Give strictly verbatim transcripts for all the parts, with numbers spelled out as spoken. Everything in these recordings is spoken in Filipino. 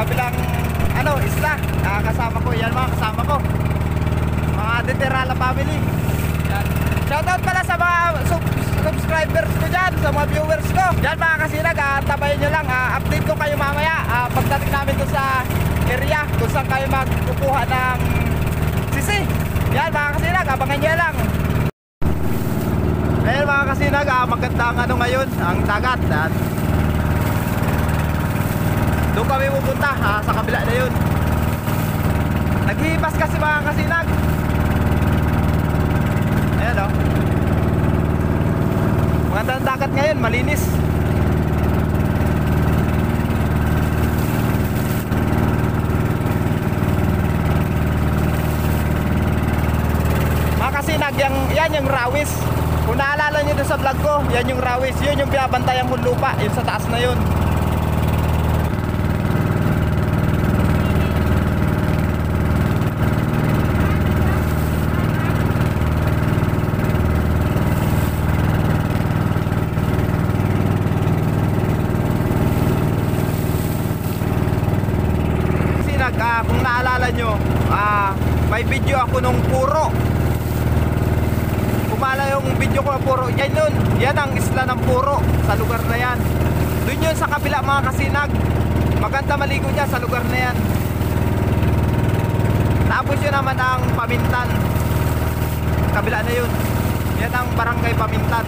kabilang ano, isla. Ah, kasama ko, yan mga kasama ko. Mga Deterala family. Yan. Shoutout pala sa mga sub subscribers ko dyan, sa mga viewers ko. Yan mga kasinag, ah, tabayin nyo lang. Ah, update ko kayo mamaya. Ah, pagdating namin doon sa area, kung saan kayo magkukuha ng sisi. Yan mga kasinag, abangan nyo lang. Ayan mga kasinag, ah, maganda ang ano ngayon, ang dagat. Yan. Doon kami pupunta, ah, sa kabila na yun. Naghihipas kasi mga kasinag. Ayan o. Maganda ang dagat ngayon, malinis. Mga kasinag, yan, yan yung rawis. Kung naalala nyo doon sa vlog ko, yan yung rawis. Yun yung binabantayan kong lupa, yun sa taas na yun. Uh, kung naalala nyo, uh, may video ako nung puro. Kumala yung video ko ng puro. Yan yun, yan ang isla ng puro. Sa lugar na yan. Doon yun sa kabila mga kasinag. Maganda maligo dyan sa lugar na yan. Tapos yun naman ang Pamintan. Kabila na yun. Yan ang barangay Pamintan.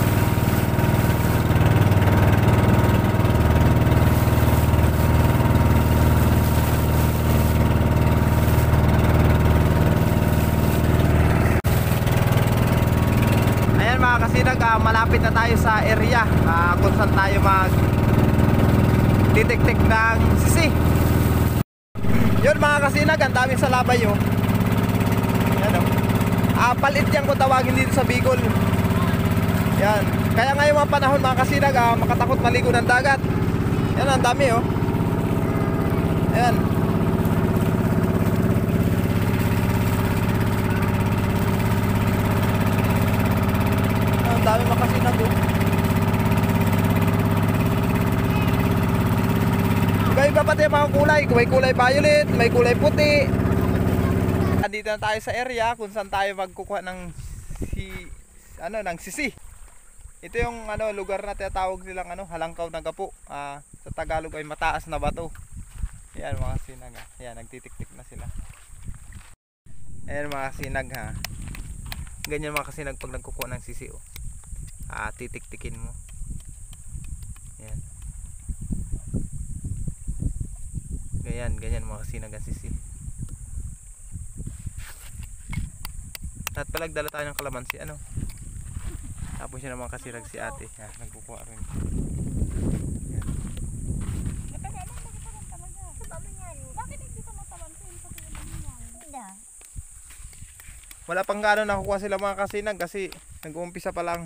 Mga kasinag, uh, malapit na tayo sa area uh, kung saan tayo mag titik-tik ng sisi. Yun mga kasinag, ang daming salabay oh. Yan oh. uh, Palit yan kung tawagin dito sa Bicol. Yan. Kaya ngayon mga panahon mga kasinag, uh, makatakot maligo ng dagat. Yan, ang dami oh. Ayan. Dami makasinag oh. Iba-iba pati mga kulay. May kulay violet, may kulay puti. Andito na tayo sa area kung saan tayo magkukuha ng si, ano, ng sisi. Ito yung ano, lugar na tinatawag nilang ano, Halangkaw na Gapo. Ah, sa Tagalog ay mataas na bato. Ayan mga sinag. Ayan, nagtitik-tik na sila. Ayan mga sinag ha. Ganyan mga kasinag pag nagkukuha ng sisi oh. Ah, titik-tikin mo. Yan. Ganyan, ganyan mga kasinag ang sisi. At palagdala tayo ng kalamansi, ano? Tapos siya naman kasirag si ate. Yan, nagkukuha rin. Yan. Bakit hindi ka matalansin? Wala pang gano'n nakukuha sila mga kasinag kasi nag-uumpisa pa lang.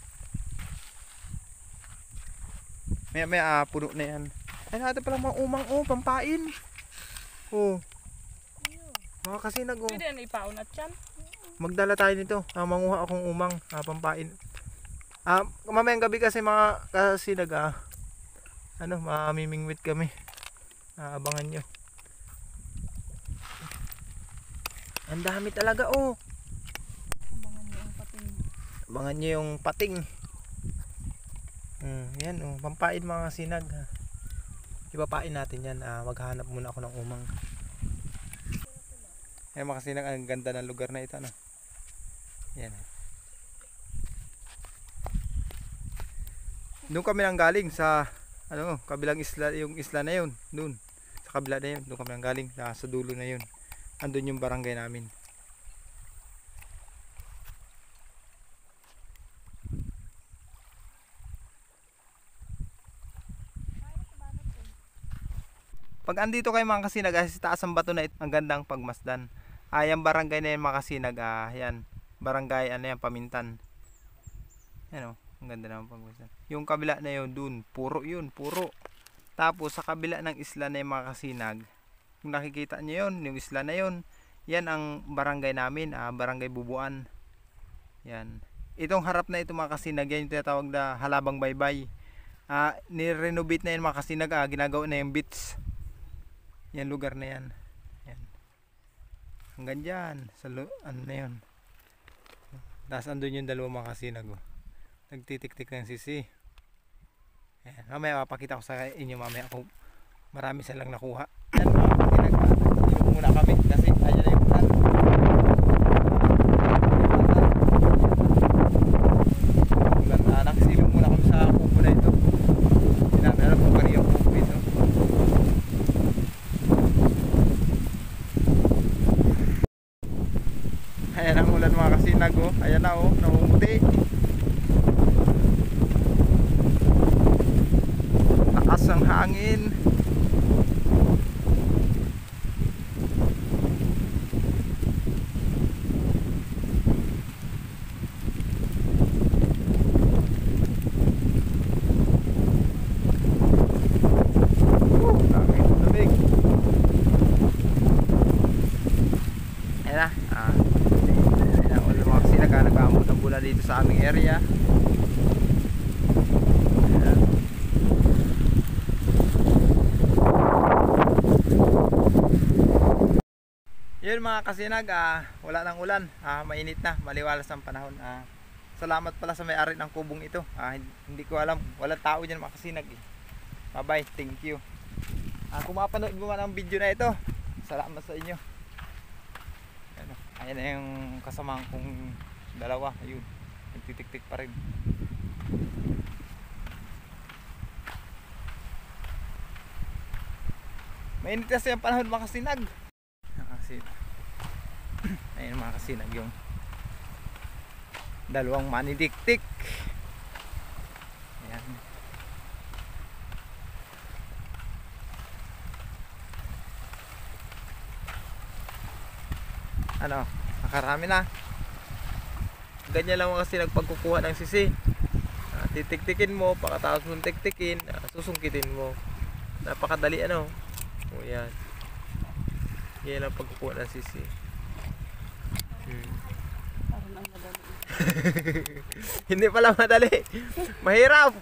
Maya maya ah, puno na yan. Ay natin pala mga umang oh, pampain. Oh. Mga kasinag oh. Pwede na ipaunat yan. Magdala tayo nito. Ah, manguha akong umang ah, pampain. Ah, mamayang gabi kasi mga kasinag ah. Ano, mamimingwit kami. Ah, abangan nyo. Ang dami talaga oh. Abangan nyo yung pating. Abangan nyo yung pating. Hmm, yan oh, pampain mga sinag. Ipapain natin yan. Ah, maghanap muna ako ng umang. Yan mga sinag, ang ganda ng lugar na ito ano. Yan. Doon kami nang galing sa ano, kabilang isla, yung isla na yun, doon. Sa kabila na yun, doon kami nang galing, sa dulo na yun. Andun yung barangay namin. Pag andito kayo mga kasinag, sa taas ang bato na ito, ang gandang pagmasdan. Ayan barangay na yan mga kasinag, ah, yan. Barangay ano yan, Pamintan. Yan o, ang ganda naman pagmasdan. Yung kabila na yun, dun, puro yun, puro. Tapos sa kabila ng isla na yung mga kasinag, kung nakikita nyo yun, yung isla na yun, yan ang barangay namin, ah, Barangay Bubuan. Yan. Itong harap na ito mga kasinag, yan yung tinatawag na Halabang Baybay. Ah, nirenovate na yun mga kasinag, ah, ginagawa na yung beach. Yan lugar na yan. Yan. Hanggang dyan. Sa lo, ano na yun. Tapos andun yung dalawang mga kasinag. Oh. Nagtitik-tik ng sisi. Ayan. Mamaya mapakita ko sa inyo mamaya kung marami silang nakuha. Yan mga kasinag. Yung muna kami kasi ayan na yung ulan. Ulan na anak. Silong muna kami sa kubo na ito. Hindi namin alam kung kanina yung kubo ito. Ayan ang ulan mga kasinag. Oh. Ayan na oh. Namumuti. Lakas ang hangin. Uh, dami lamig. Ayan na. Ah. Ayan ang ulan mga kasinag. Ah, nag-aamot ang bulan dito sa aming area. Ayan. Yun mga kasinag, ah, wala nang ulan, ah, mainit na, maliwalas ang panahon. Ah, salamat pala sa may-ari ng kubong ito. Ah, hindi ko alam, walang tao dyan mga kasinag. Eh. Bye bye, thank you. Ah, kung mapanood mo man ang video na ito, salamat sa inyo. Ayan, ayan na yung kasamahan kong dalawa, ayun, nagtitik-tik pa rin. Mainit kasi ang panahon mga kasinag. Ayun mga kasinag yung dalawang manidiktik. Ayan. Ano, nakarami na. Ganyan lang mga kasinag pagkukuha ng sisi. Uh, titiktikin mo, pagkatapos mong tiktikin, uh, susungkitin mo. Napakadali ano. O yan. Yan ang pagkukuha ng sisi. Hmm. Parang ang madali. Hindi pala madali. Mahirap.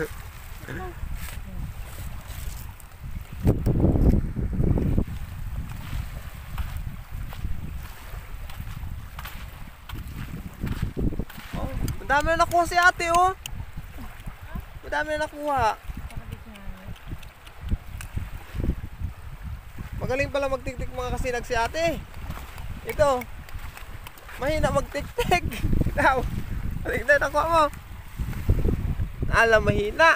Oh, madami na nakuha si ate oh. Madami na nakuha. Magaling pala magtiktik mga kasinag si ate. Ito. Mahina magtiktik. Ikaw. Tignan ako mo. Alam, mahina.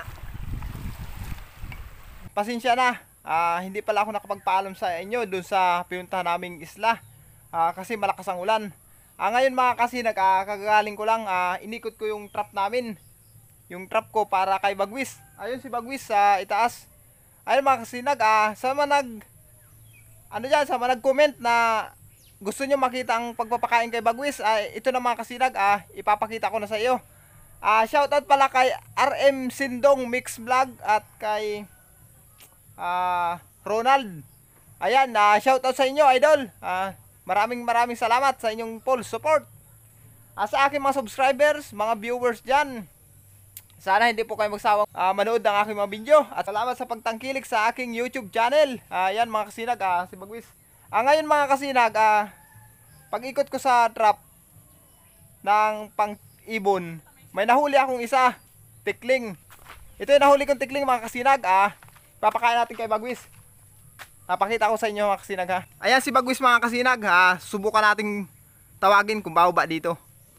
Pasensya na. Ah, hindi pala ako nakapagpaalam sa inyo doon sa pinuntahan naming isla. Ah, kasi malakas ang ulan. Ah, ngayon mga kasinag, ah, kagagaling ko lang, ah, inikot ko yung trap namin. Yung trap ko para kay Bagwis. Ayun si Bagwis sa itaas. Ayun mga kasinag, ah, sa mga nag ano dyan, sa mga nag-comment na gusto nyo makita ang pagpapakain kay Bagwis, ah, ito na mga kasinag, ah, ipapakita ko na sa iyo. Ah, shoutout pala kay R M Sindong Mix Vlog at kay ah, Ronald. Ayan, ah, shoutout sa inyo idol. Ah, maraming maraming salamat sa inyong full support. Ah, sa aking mga subscribers, mga viewers dyan, sana hindi po kayo magsawang uh, manood ng aking mga video. At salamat sa pagtangkilik sa aking YouTube channel. Ayan uh, mga kasinag, uh, si Bagwis. Uh, ngayon mga kasinag, uh, pag-ikot ko sa trap ng pang-ibon, may nahuli akong isa, tikling. Ito yung nahuli kong tikling mga kasinag. Uh, papakain natin kay Bagwis. Napakita ko sa inyo mga kasinag ha. Ayan si Bagwis mga kasinag ha. Subukan nating tawagin kung bababa dito.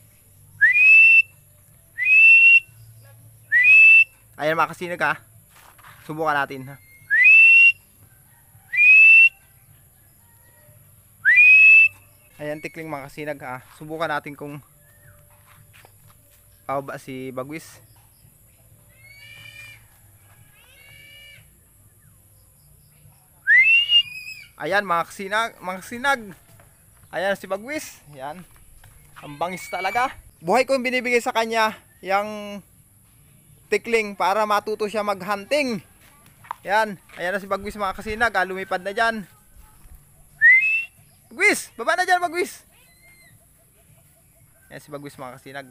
Ayan mga kasinag ha. Subukan natin ha. Ayan tikling mga kasinag ha. Subukan natin kung bababa si Bagwis. Ayan mga kasinag, mga kasinag. Ayan si Bagwis. Ayan. Ang bangis talaga. Buhay ko yung binibigay sa kanya yung tikling para matuto siya mag-hunting. Yan, ayan na si Bagwis mga kasinag, ah, lumipad na dyan. Bagwis, baba na dyan Bagwis. Ayan si Bagwis mga kasinag.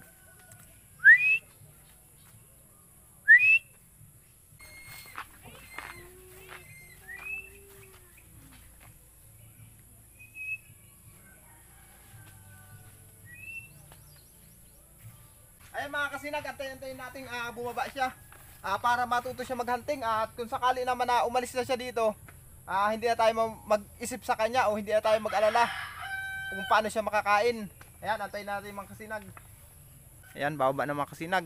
Ay mga kasinag, antayin-antayin natin ah, bumaba siya. Ah, para matuto siya maghunting at kung sakali naman na umalis na siya dito, ah, hindi na tayo mag-isip sa kanya o hindi na tayo mag-alala kung paano siya makakain. Ayan, antayin natin mga kasinag. Ayan, bababa na mga kasinag.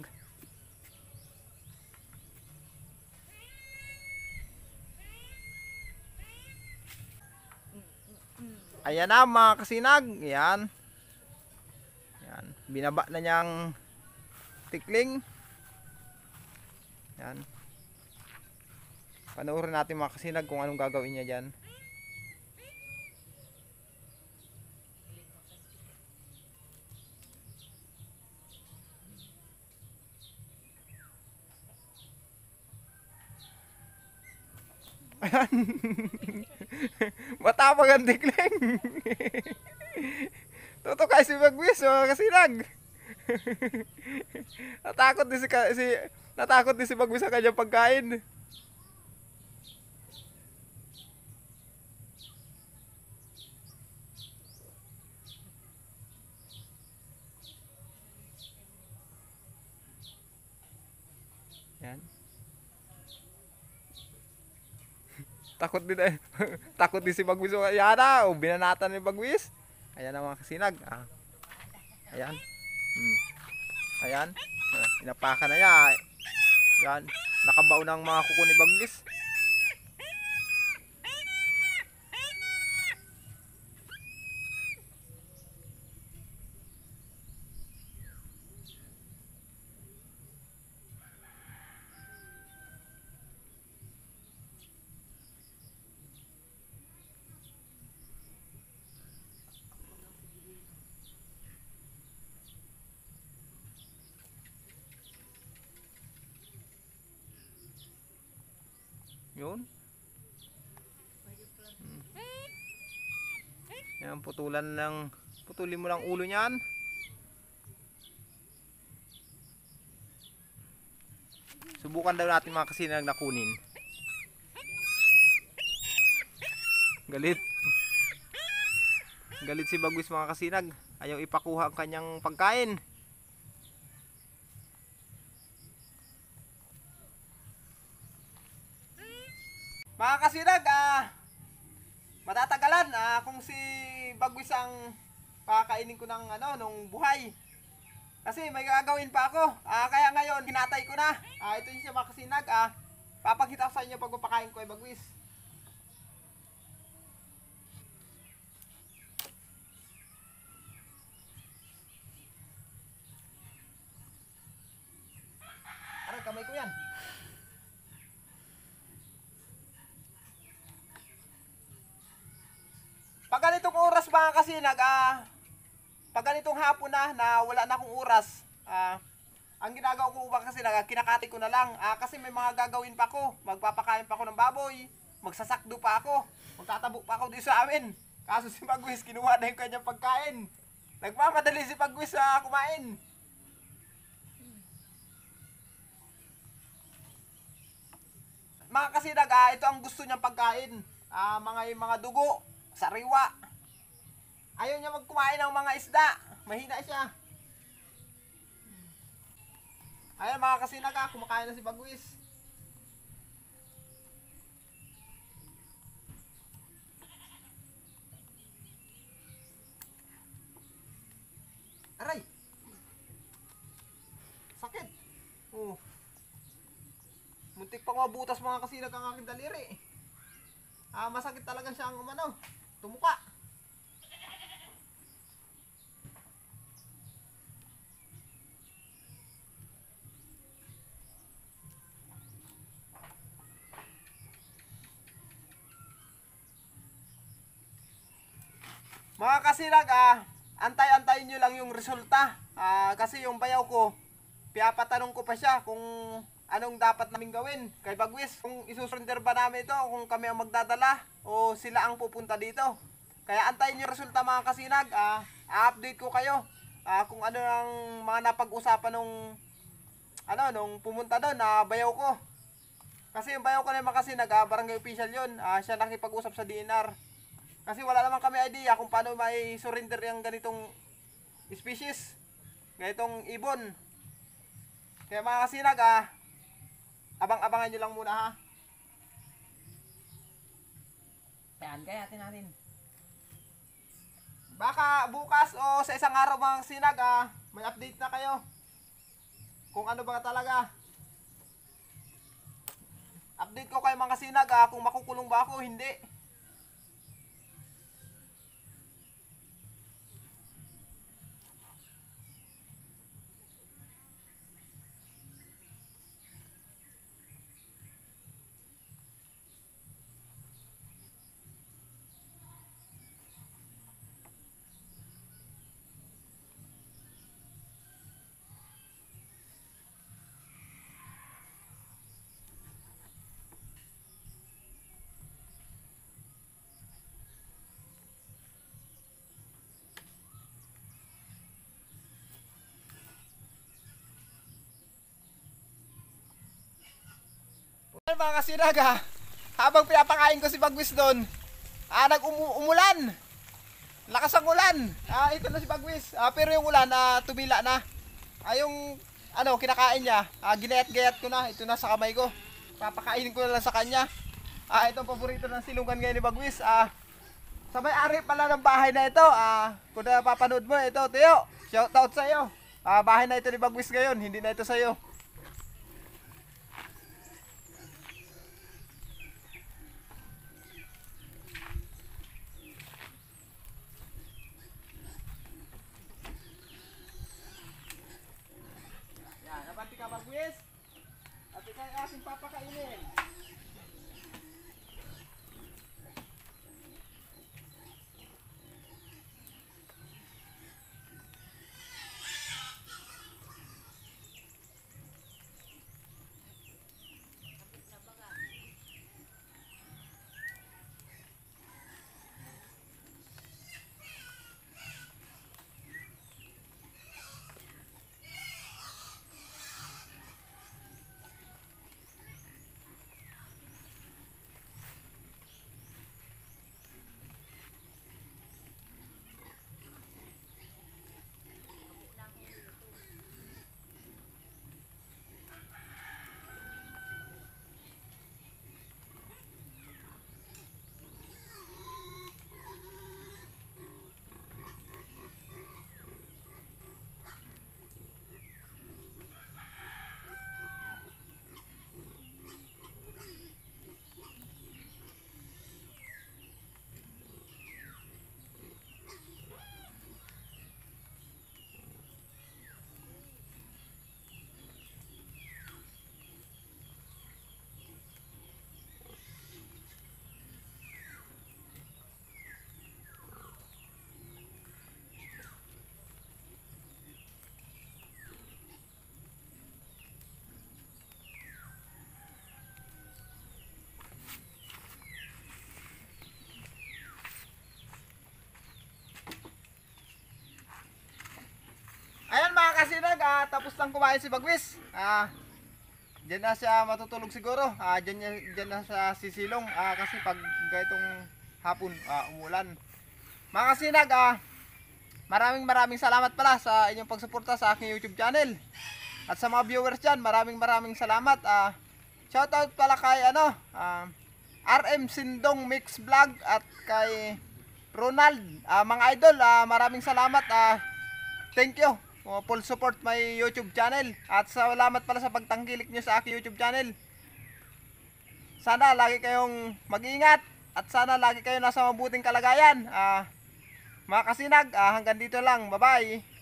Ayan na mga kasinag. Ayan. Ayan, binaba na niyang tikling. Ayan. Panoorin natin mga kasinag kung anong gagawin niya dyan. Ayan. Matapang ang tikling. Tutok si Bagwis mga kasinag. Natakot din si, si natakot din si Bagwis sa kanyang pagkain. Yan. Takot din eh. Takot din si Bagwis. Ayan na, oh, binanatan ni Bagwis. Ayan na mga kasinag. Ah. Ayan. Hmm. Ayan. Ah, inapakan na niya. Ayan. Nakabao ng mga kuko ni Bagwis. Yun. Hmm. Yan, putulan ng putulin mo lang ulo niyan. Subukan daw natin mga kasinag na kunin. Galit. Galit si Bagwis mga kasinag. Ayaw ipakuha ang kanyang pagkain. Mga kasinag, ah, matatagalan ah, kung si Bagwis ang pakakainin ko ng ano, nung buhay. Kasi may gagawin pa ako. Ah, kaya ngayon, hinatay ko na. Ah, ito yung siya mga kasinag. Ah, papakita ko sa inyo pag papakain ko ay Bagwis. Aray, kamay ko yan. Pag ganitong oras mga kasinag, ah, pag ganitong hapon na, na wala na akong oras, ah, ang ginagawa ko ba kasi na, kinakati ko na lang. Ah, kasi may mga gagawin pa ako. Magpapakain pa ako ng baboy, magsasakdo pa ako, magtatabo pa ako dito sa amin. Kaso si Bagwis, kinuha na yung kanyang pagkain. Nagmamadali si Bagwis sa kumain. Mga kasinag, ah, ito ang gusto niyang pagkain. Ah, mga mga dugo, sariwa. Ayaw niya magkumain ng mga isda. Mahina siya. Ayan mga kasinag, ah, kumakain na si Bagwis. Aray! Sakit! Oh. Muntik pang mabutas mga kasinag ang aking daliri. Ah, masakit talaga siyang umano, tumuka. Mga kasinag, ah, antay-antayin nyo lang yung resulta. Ah, kasi yung bayaw ko, piyapatanong ko pa siya kung anong dapat namin gawin kay Bagwis. Kung isusurrender ba namin ito, kung kami ang magdadala o sila ang pupunta dito. Kaya antayin nyo resulta mga kasinag. Ah, update ko kayo ah, kung ano ang mga napag-usapan nung ano, nung pumunta doon na bayaw ko. Kasi yung bayaw ko na yung mga kasinag, ah, barangay official yun. Ah, siya nakipag-usap sa D N R. Kasi wala naman kami idea kung paano may surrender yung ganitong species, ganitong ibon. Kaya mga kasinag, ah, abang-abangan nyo lang muna ha. Yan, kayatin natin. Baka bukas o sa isang araw mga kasinag, ah, may update na kayo. Kung ano ba talaga. Update ko kayo mga kasinag, ah, kung makukulong ba ako, hindi. Mga kasinag, ah, habang pinapakain ko si Bagwis doon, ah, nag-umulan. Lakas ang ulan. Ah, ito na si Bagwis. Ah, pero yung ulan ah, tumila na. Ah, yung ano kinakain niya, ah, ginayat-gayat ko na. Ito na sa kamay ko. Papakainin ko na lang sa kanya. Ah, ito ang paborito ng silungan ngayon ni Bagwis. Ah, sa may-ari pala ng bahay na ito. Ah, kung napapanood mo, ito, Teo. Shout out sa iyo. Ah, bahay na ito ni Bagwis ngayon, hindi na ito sa iyo. Ka Bagwis at ikaw ay aking papakainin. Ayan mga kasinag, ah, tapos lang kumain si Bagwis. Ah, diyan na siya matutulog siguro. Ah, diyan, niya- diyan na siya sisilong. Ah, kasi pag gaitong hapon, ah, umulan. Mga kasinag, ah, maraming maraming salamat pala sa inyong pagsuporta sa aking YouTube channel. At sa mga viewers dyan, maraming maraming salamat. Ah, shoutout pala kay ano, ah, R M Sindong Mix Vlog at kay Ronald. Ah, mga idol, ah, maraming salamat. Ah, thank you. Uh, full support my YouTube channel. At salamat pala sa pagtangkilik nyo sa aking YouTube channel. Sana lagi kayong mag-ingat. At sana lagi kayo nasa mabuting kalagayan. Uh, mga kasinag, uh, hanggang dito lang. Bye bye.